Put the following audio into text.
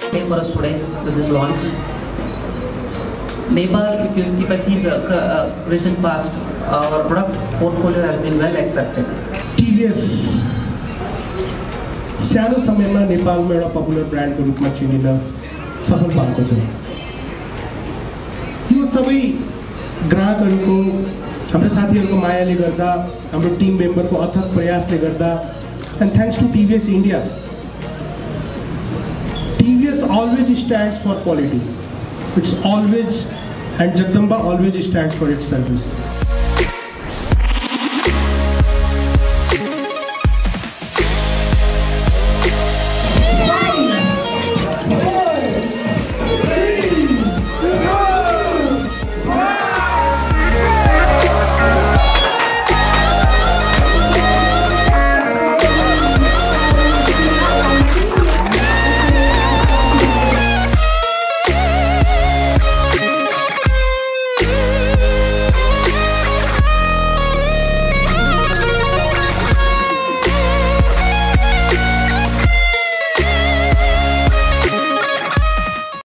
for us today with this launch. Nepal, if I see the recent past, our product portfolio has been well accepted. TVS सानो समयमा नेपालमा एउटा popular ब्रान्डको रूपमा चिनिन सफल भएको छ। यो सबै ग्राहकहरूको हाम्रो साथीहरूको मायाले गर्दा, हाम्रो टिम मेम्बरको अथक प्रयासले गर्दा, and thanks to TVS India, TVS always stands for quality. It's always, and Jagdamba always stands for its service.